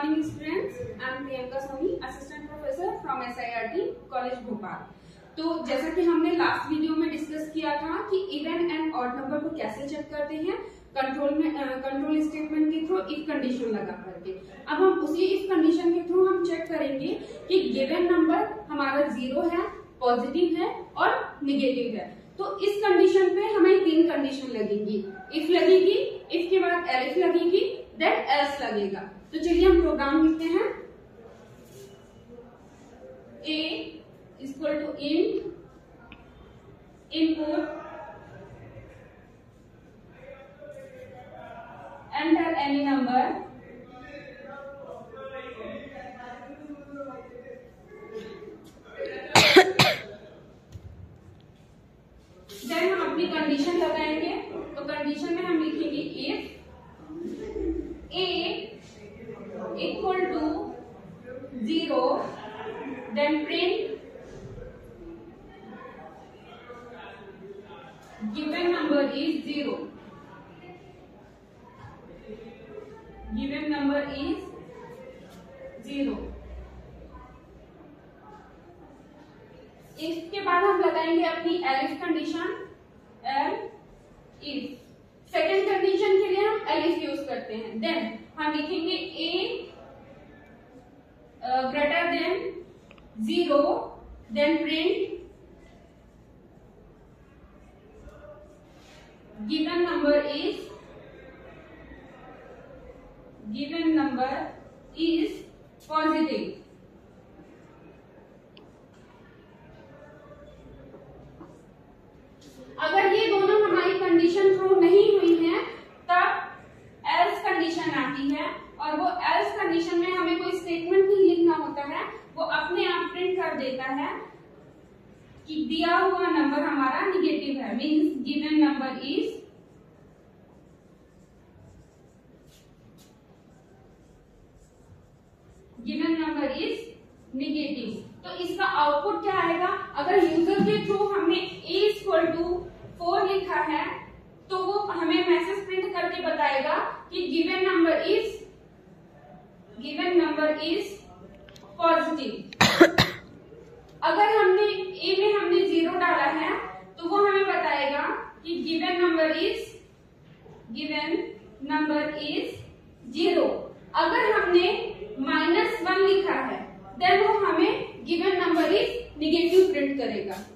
morning students, I am Priyanka Soni, assistant professor from SIRT college Bhopal. तो जैसा कि हमने लास्ट वीडियो में डिस्कस किया था कि इवन एंड ऑड नंबर को कैसे चेक करते हैं कंट्रोल स्टेटमेंट के थ्रू इफ कंडीशन लगा करके। अब हम उसी इफ कंडीशन के थ्रू हम चेक करेंगे कि गिवन नंबर हमारा 0 है, पॉजिटिव है और निगेटिव है। तो इस कंडीशन पे हमें 3 कंडीशन लगेगी, इफ लगेगी, इफ के बाद एल्स लगेगी, देन एल्स लगेगा। तो चलिए हम प्रोग्राम लिखते हैं। A equal to input enter any number then हम अपनी कंडीशन लगाएंगे। तो कंडीशन में हम लिखेंगे if a equal to 0 then print given number is 0। Given number is 0। इसके बाद हम लगाएंगे अपनी else condition if. Second condition के लिए हम एल्स यूज करते हैं। देन हम लिखेंगे a greater than 0 then print given number is positive. अगर ये दोनों हमारी कंडीशन ट्रू नहीं हुई है तब एल्स कंडीशन आती है, और वो एल्स कंडीशन में हमें कोई स्टेटमेंट नहीं लिखना होता है, वो अपने आप प्रिंट कर देता है कि दिया हुआ नंबर हमारा निगेटिव है, means given number is negative. तो इसका आउटपुट क्या आएगा? अगर यूजर के थ्रू हमने a इक्वल टू 4 लिखा है तो वो हमें मैसेज प्रिंट करके बताएगा कि गिवन नंबर इज पॉजिटिव। अगर हमने a में हमने 0 डाला है तो वो हमें बताएगा कि गिवन नंबर इज 0। अगर हमने -1 लिखा है देन वो हमें given number is negative print करेगा।